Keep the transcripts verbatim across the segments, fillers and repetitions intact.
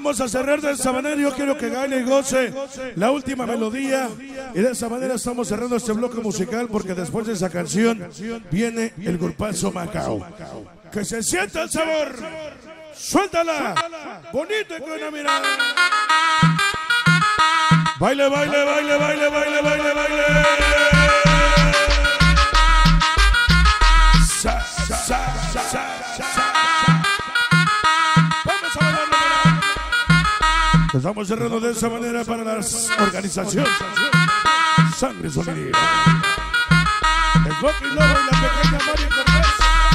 Vamos a cerrar de esa manera. Yo quiero que gane y goce la última melodía. Y de esa manera estamos cerrando este bloque musical, porque después de esa canción viene el grupazo Macao. Que se sienta el sabor. Suéltala. Bonito y con una mirada. Baile, baile, baile, baile, baile, baile, baile. Sa, sa, sa, sa, sa. Vamos a bailarlo. Estamos cerrando de esa manera para la organización Sangre Sonidera. El Boqui Lobo y la pequeña Mari Cortés.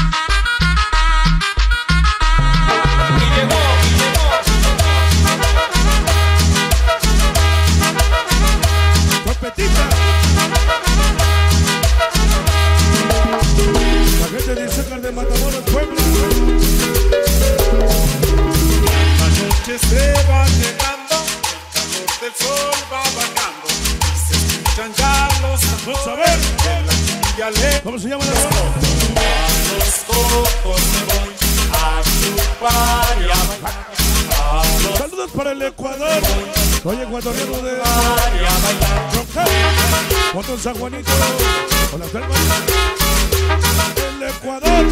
Trompetita. La gente dice que de Matamoros, Puebla. La noche se va llegando, el calor del sol va bajando, se escuchan ya los Vamos a ver. de la lluvia lejos. ¿Cómo se llama la rola? A los cocos me voy a chupar y a bailar. A los Saludos para el Ecuador. Soy ecuatoriano de chupar y a bailar. Foto en San Juanito. Hola, Selma. El Ecuador.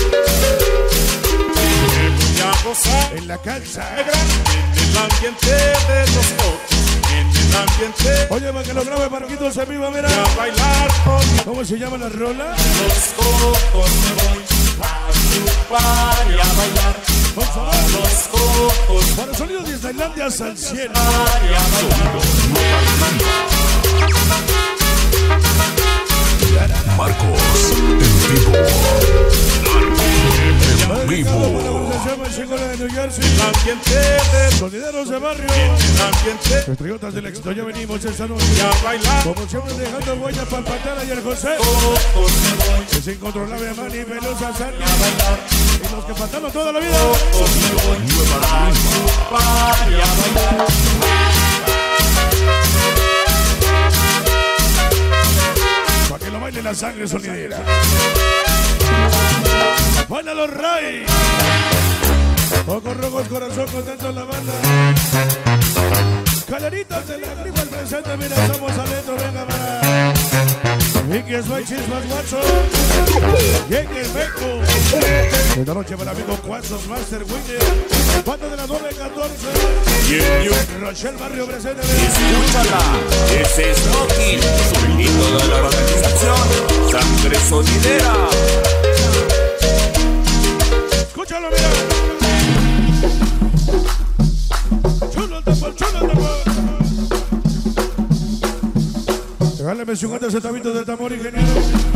Me voy a gozar En la cancha. en el ambiente de los cocos, en el ambiente Oye, para que lo grabe Marquitos en vivo, mira. de a bailar con ¿Cómo se llama la rola? los cocos me voy a chupar y a bailar. Vamos a A ver. los cocos Para sonidos de Tailandia al cielo. y a bailar. Marcos en vivo. En vivo. Para la organización más chingona de New Jersey. El ambiente de Sonideros de barrio. el ambiente Patriotas del éxito, ya venimos esta noche. de a bailar. Como siempre dejando huella para Pantera y el José. Cocos me voy Es incontrolable a Manny, Velosa, Sandy. a bailar. Y los que faltamos toda la vida. Cocos me voy a chupar y a bailar. Para que lo baile la Sangre Sonidera. Baila los Ray. Ojos rojos, corazón contento en la banda. Caleritas de la grifa al presente, mira, somos adentro, venga para. Vicky es más chismas, guacho. Vicky es Beco. Esta noche para amigo Cuazos, Master William. Banda de la nueve catorce. Rochelle Barrio presente. Escúchala, ese es Rocky y toda la organización Sangre Sonidera. Escúchalo, mira. Chulo el tambor, chulo el tambor. Regáleme cincuenta centavitos de tambor, ingeniero.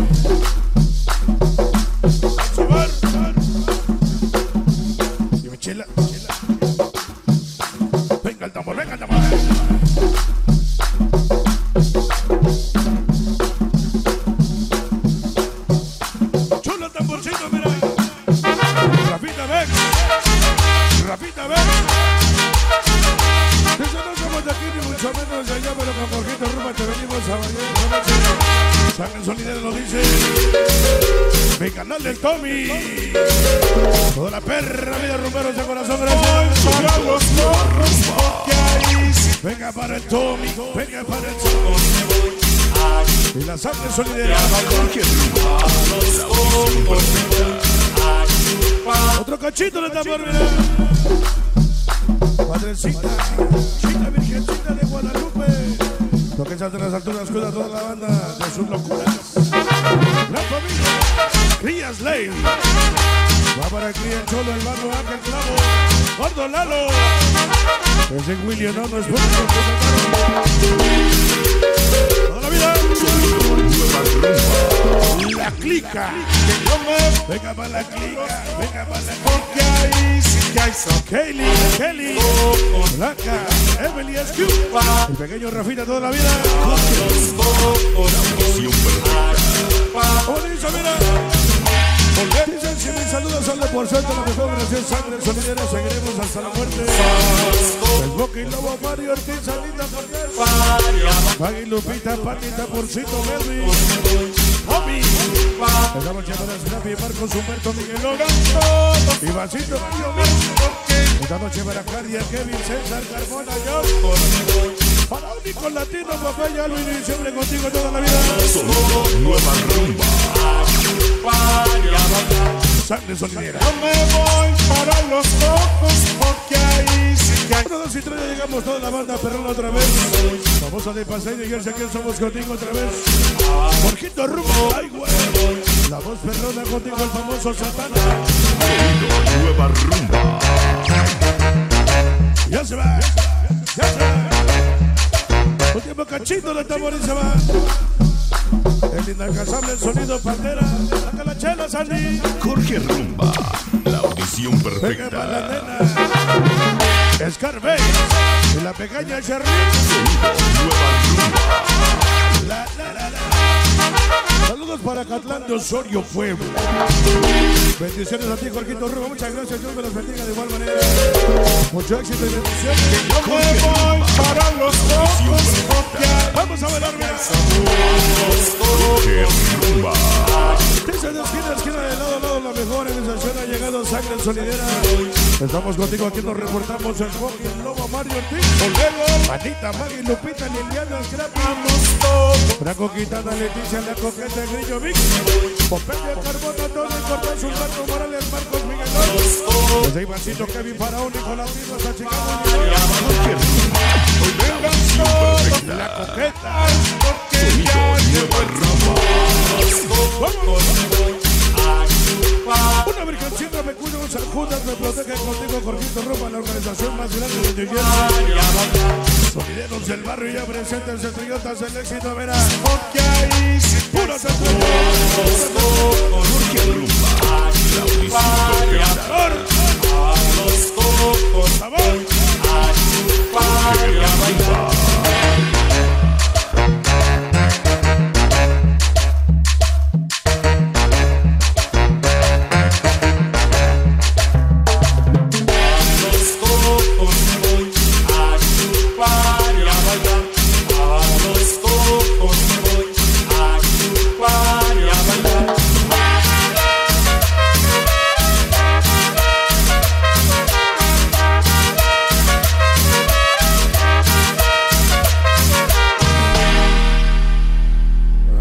Vamos a ver. Y mi chela, chela. Venga el tambor, venga el tambor. Chulo el tamborcito, mira. Rafita, ven. Rafita, ven. Dice, no somos de aquí ni mucho menos de allá, pero con Jorgito Ruma te venimos a bailar. Sangre Sonidera lo dice. Mi canal del Tommy. Toda la perra vida rumberos de corazón, gracias. Para los morros, porque ahí sí Venga para el Tommy, venga para el Tommy. Y la Sangre Sonidera. Otro cachito de tambor, mira. Padrecita, chica virgencita de Guadalupe. Lo que de las alturas cuida toda la banda de sus locuras. La familia, Crías Ley. Va para Cría el Cholo, el barro Ángel Clavo. Gordo Lalo. Ese William no, no es bueno. Toda la vida. La clica. Venga para la clica. Venga para la porque ahí sí que hay sabor. Kelly, Kelly, Blanca, Emily Escu, el pequeño Rafita toda la vida. ¿Cómo dice, mira? Dicen si mis saludos son de por suerte la mejor gracias Sangre Sonidera, seguiremos hasta la muerte. El Boqui Lobo, Mario Ortiz, Anita Cortés, Magui Lupita, Patita, Porcito, Melvin, Omi, estamos llevando a Snappy, Marcos, Humberto, Miguelón, Ivancito, esta noche para Cardia, Kevin, César, Carmona, John. Para único latino, papá, ya lo inició siempre contigo toda la vida. Nueva rumba. Sangre sonidera. No me voy para los ojos porque ahí sí que hay. Uno, dos y tres, ya llegamos toda la banda perrona otra vez. Famosa de Paseo y Jersey, aquí somos contigo otra vez. Jorgito Rumbo, ay güey. La voz perrona contigo, el famoso Satana. Nueva rumba. Ya se va, ya se va. Un tiempo cachito de tambores se va. El inalcanzable sonido Pantera. Saca la chela, Sandy. Jorge Rumba. La audición Venga para la perfecta. nena. Scarface. Y la pequeña Sherry. Nueva rumba. La, la, la, la. Saludos para Catlán de Osorio, Pueblo. Bendiciones a ti, Jorgito Rubio. Muchas gracias. Dios me los bendiga de igual manera. Mucho éxito y bendiciones. No me voy para los ojos porque ahí. Vamos a bailar, mira. Jorge Rumba. Desde de esquina a esquina, de lado a lado, la mejor organización ha llegado Sangre Sonidera. Estamos contigo, aquí nos reportamos el Smokey, el Lobo, Mario Ortiz, Manita, Maggie, Lupita, Liliana, Scrappy, Franco Quintana, Leticia, La Coqueta, el Grillo Vic, Popeye, Carbona, Tony, Cortés, Humberto Morales, Marcos, Miguel, desde Ivancito, Kevin, Faraón, Nicolás Pino, hasta Chicago, Hoy vengan todos La Coqueta, porque ya llegó el una virgencita me cuida, un San Judas me protege contigo, Jorgito Ropa, la organización más grande de New Jersey. Sonideros del barrio ya presentes, estrellotas, el éxito, verás. porque ahí sí que Puras estrellas. Jorge Rumba. La audición perfecta. Sabor, sabor. Jorge Rumba.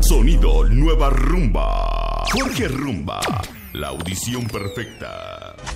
Sonido Nueva Rumba. Jorge Rumba. La audición perfecta.